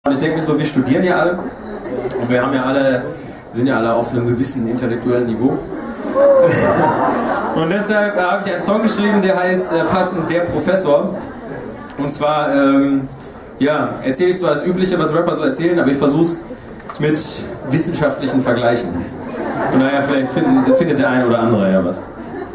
Und ich denke mir so, wir studieren ja alle und wir haben ja alle, sind ja alle auf einem gewissen intellektuellen Niveau. Und deshalb habe ich einen Song geschrieben, der heißt passend Der Professor. Und zwar, ja, erzähle ich zwar das Übliche, was Rapper so erzählen, aber ich versuche es mit wissenschaftlichen Vergleichen. Und naja, vielleicht findet der eine oder andere ja was.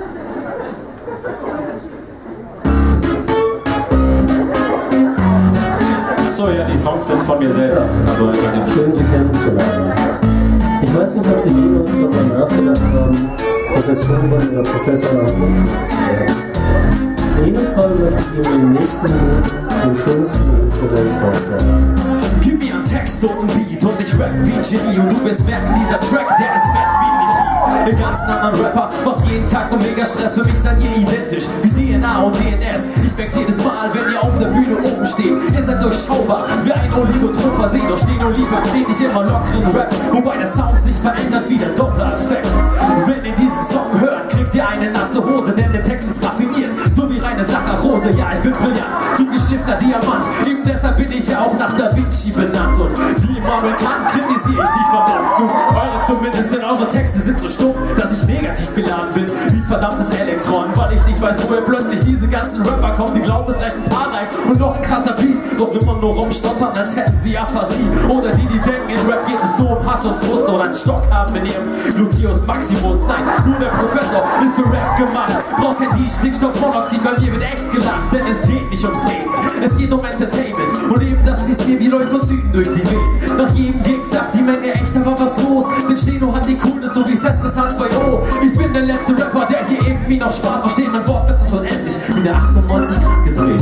Achso, ja, die Songs sind von mir selbst. Also, schön, Sie kennenzulernen. Ich weiß nicht, ob Sie jemals darüber nachgedacht haben, Professorin oder Professor nach Hochschule zu werden. In jedem Fall möchte ich Ihnen im nächsten Minuten den schönsten Beruf der Welt vorstellen. Gib mir einen Text und einen Beat und ich rap wie ein Genie und du wirst merken, dieser Track, der ist fett wie ein Lied. Den ganzen anderen Rapper macht jeden Tag nur mega Stress, für mich seid ihr identisch wie DNA und DNS. Ich merk's jedes Mal, wenn ihr auf der Bühne oben steht. Ihr seid durchschaubar wie ein Oligotron versehen, doch stehen und liefert stetig immer lockeren Rap, wobei der Sound sich verändert wie der Doppler-Effekt. Wenn ihr diesen Song hört, kriegt ihr eine nasse Hose, denn der Text ist raffiniert, so wie reine Saccharose. Ja, ich bin brillant, du geschliffener Diamant, eben deshalb bin ich ja auch nach Da Vinci benannt. Und wie Immanuel Kant kritisiere ich die Vernunft. Nun, eure zumindest, denn eure Texte sind so stumpf, dass ich negativ geladen bin, wie ein verdammtes Elektron, weil ich nicht weiß, woher plötzlich diese ganzen Rapper kommen, die glauben, es reicht ein paar Reihen und noch ein krasser Beat, doch immer nur rumstottern, als hätten sie Aphasie. Oder die denken, in Rap geht es nur um Hass und Frust oder einen Stock haben in ihrem Gluteus Maximus. Nein, nur der Professor ist für Rap gemacht, braucht kein Stickstoffmonoxid, weil hier wird echt gelacht, denn es geht nicht ums Leben, es geht um Entertainment und eben das fließt mir wie Leukozyten durch die Venen. Nach jedem Gig sagt die Menge echt, da war was los, denn Steno hat die Coolness so wie festes H2O. Ich bin der letzte Rapper, der hier irgendwie noch Spaß versteht, mein Wortwitz ist unendlich, wie der 98 Grad gedreht.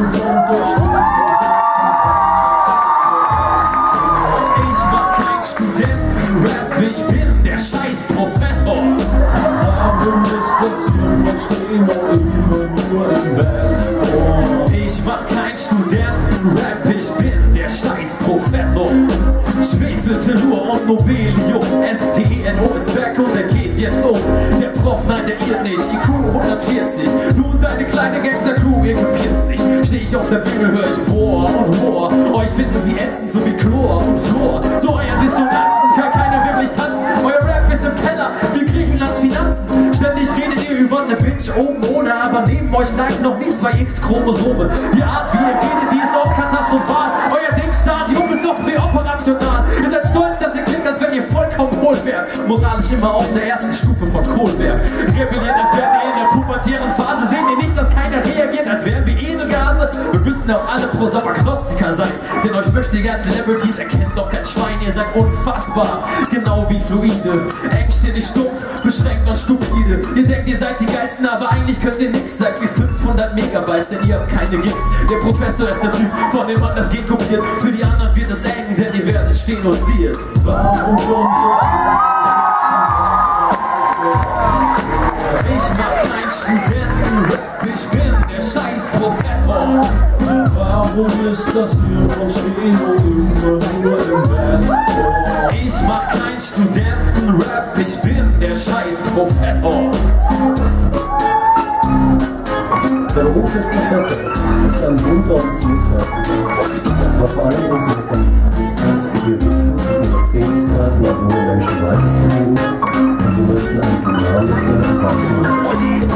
Ich mach kein Studentenrap, ich bin der scheiß Professor. Warum ist das hier von Steno immer nur im Best? Ich mach kein Studentenrap, ich bin der scheiß Professor. Schwefeltellur und Nobelium, STENO ist back und er geht jetzt um. Der Prof, nein, der irrt nicht, IQ 140. Du und deine kleine Gangster-Crew, ihr kapiert's nicht. Steh ich auf der Bühne, hör ich Bohr und Rohr. Euch finden sie ätzend, so wie Chlor und Fluor. So euren Dissonanzen kann keiner wirklich tanzen. Euer Rap ist im Keller, wie Griechenlands Finanzen. Ständig redet ihr über eine Bitch oben ohne, aber neben euch neigen noch nie 2 X-Chromosome. Die Art, wie ihr redet, die ist oft katastrophal. Euer Denkstadium ist noch präoperational. Ihr seid stolz, dass ihr klingt, als wenn ihr vollkommen hohl wärt. Moralisch immer auf der ersten Stufe von Kohlberg. Rebelliert erfährt ihr in der pubertären Phase. Seht ihr nicht, dass keiner reagiert, als wären wir Edelgase? Wir müssen auch alle Prosopagnostiker sein, denn euch möchte die ganze Celebrities erkennt doch kein Schwein. Ihr seid unfassbar, genau wie Fluide. Engständig stumpf, beschränkt und stupide. Ihr denkt, ihr seid die Geilsten, aber eigentlich könnt ihr nix. Seid wie 500 Megabytes, denn ihr habt keine Gigs. Der Professor ist der Typ, von dem man das Gen kopiert. Für die anderen wird es eng, denn ihr werdet stenosiert. Warum kommt Ich mach kein Studentenrap, ich bin der scheiß Professor. Warum ist das hier von Steno immer nur im Best? Ich mach kein Studentenrap, ich bin der scheiß Professor. Der Beruf des Professors ist ein bunter und vielfältiger. Aber vor allem sind sie davon wir wissen, ihre Fähigkeiten auf junge Menschen weiterzugeben und sie möchten eine dynamische Wachstum.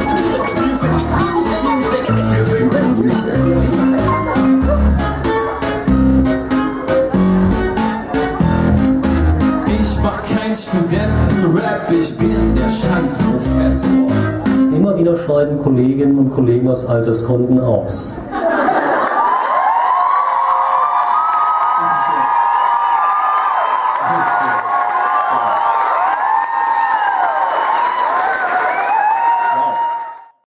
Ich mach kein Studentenrap, ich bin der scheiß Professor. Immer wieder scheiden Kolleginnen und Kollegen aus Altersgründen aus.